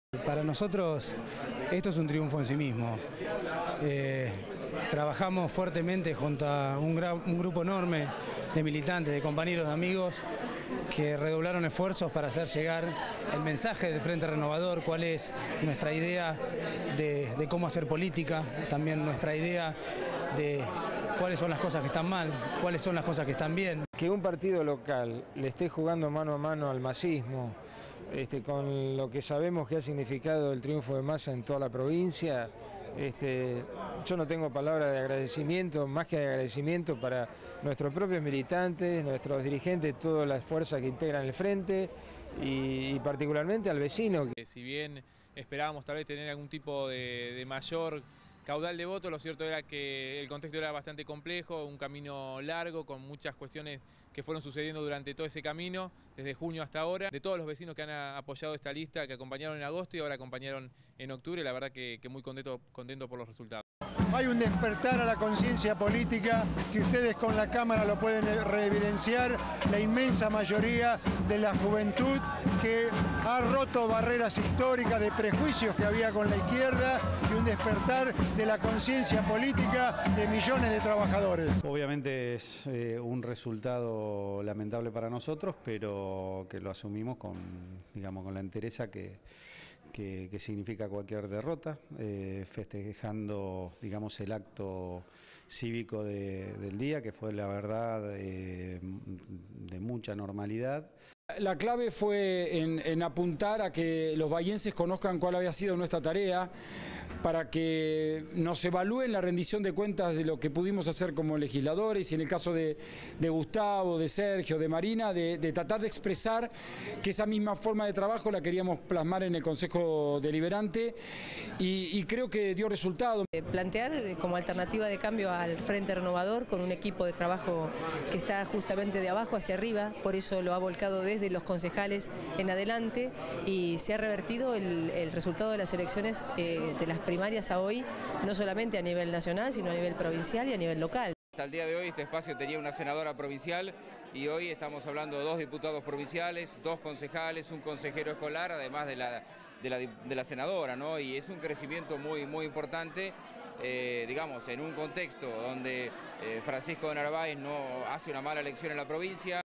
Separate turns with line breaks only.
Para nosotros esto es un triunfo en sí mismo. Trabajamos fuertemente junto a un grupo enorme de militantes, de compañeros, de amigos que redoblaron esfuerzos para hacer llegar el mensaje del Frente Renovador, cuál es nuestra idea de cómo hacer política, también nuestra idea de cuáles son las cosas que están mal, cuáles son las cosas que están bien.
Que un partido local le esté jugando mano a mano al masismo, con lo que sabemos que ha significado el triunfo de Massa en toda la provincia, yo no tengo palabras de agradecimiento, más que de agradecimiento para nuestros propios militantes, nuestros dirigentes, todas las fuerzas que integran el frente y particularmente al vecino.
Si bien esperábamos tal vez tener algún tipo de mayor caudal de votos, lo cierto era que el contexto era bastante complejo, un camino largo con muchas cuestiones que fueron sucediendo durante todo ese camino, desde junio hasta ahora. De todos los vecinos que han apoyado esta lista, que acompañaron en agosto y ahora acompañaron en octubre, la verdad que muy contento por los resultados.
Hay un despertar a la conciencia política que ustedes con la Cámara lo pueden reevidenciar, la inmensa mayoría de la juventud que ha roto barreras históricas de prejuicios que había con la izquierda y un despertar de la conciencia política de millones de trabajadores.
Obviamente es un resultado lamentable para nosotros, pero que lo asumimos con la entereza que significa cualquier derrota, festejando el acto cívico del día, que fue la verdad de mucha normalidad.
La clave fue en apuntar a que los bahienses conozcan cuál había sido nuestra tarea, para que nos evalúen la rendición de cuentas de lo que pudimos hacer como legisladores y en el caso de Gustavo, de Sergio, de Marina, de tratar de expresar que esa misma forma de trabajo la queríamos plasmar en el Consejo Deliberante y creo que dio resultado.
Plantear como alternativa de cambio al Frente Renovador con un equipo de trabajo que está justamente de abajo hacia arriba, por eso lo ha volcado desde los concejales en adelante y se ha revertido el resultado de las elecciones de las primarias a hoy, no solamente a nivel nacional, sino a nivel provincial y a nivel local.
Hasta el día de hoy este espacio tenía una senadora provincial y hoy estamos hablando de 2 diputados provinciales, 2 concejales, un consejero escolar, además de la senadora, ¿no? Y es un crecimiento muy importante, en un contexto donde Francisco de Narváez no hace una mala elección en la provincia.